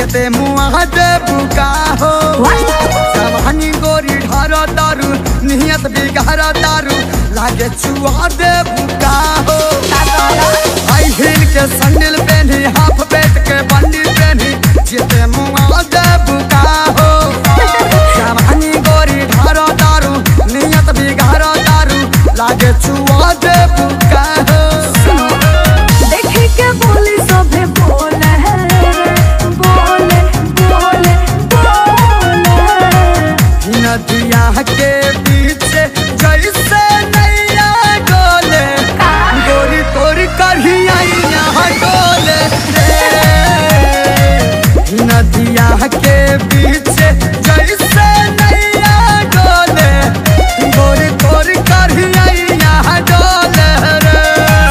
जियते मुआ दे बुका हो जवानी गोरी ढारा दारू नियत बिगाड़ा दारू लागे चुआ दे बुका हो हाई हील के सैंडल पहनी हाफ बेट के बंडी पहनी जियते मुआ दे बुका हो जवानी गोरी ढारा दारू नियत बिगाड़ा दारू लागे चुआ दे बुका हो देखे के बोली सभे बोले बोले बोले बोले नदिया के पीछे जैसे नैया डोले गोरी तोरी कढ़िया डोले नदिया के पीछे जैसे नैया डोले गोरी तोरी कढ़िया डोले रे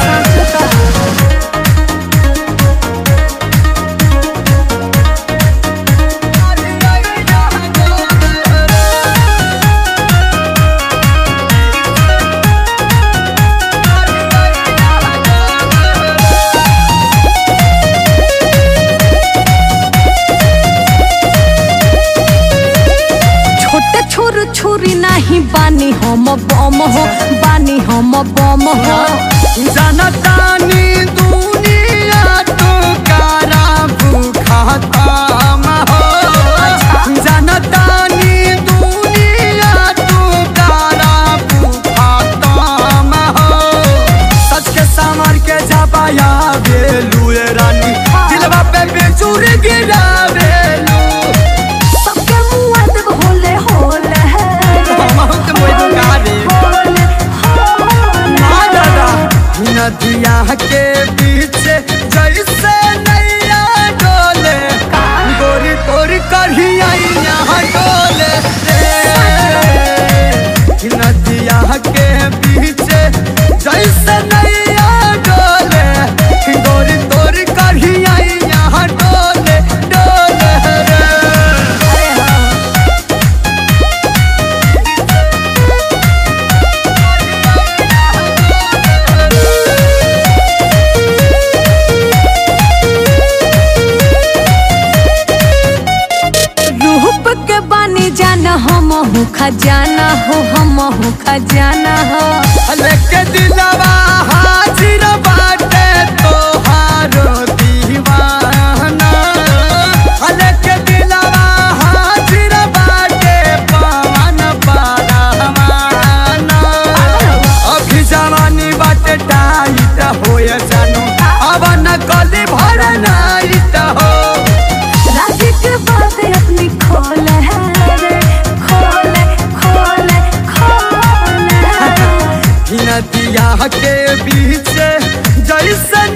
छुरी नहीं बानी हम बम हो बानी हम बम हो जनतानी दुनिया तो कारा भूखा ताम हो जनतानी दुनिया तो कारा भूखा ताम हो सच के सामर के जबाया बेलू रानी दिलवा पे बेचूर गिरा बेलू सबके मुआ देव होले होले नदिया के पीछे जैसे नैया डोले गोरी तोरी कढ़िया डोले नदिया के पीछे जैसे नैया डोले गोरी तोरी कढ़िया डोले डोले जाना हम हो खजाना हो हम हो खजाना हो लेके दिलवा हाजिर बाटे तोहारो दीवाना लेके दिलवा हाजिर बाटे पवन परवाना अभी जवानी बाटे टाइट होय जानू अब न कली भर नाइट हो राजी के बात अपनी खोले नदिया के पीछे जैसे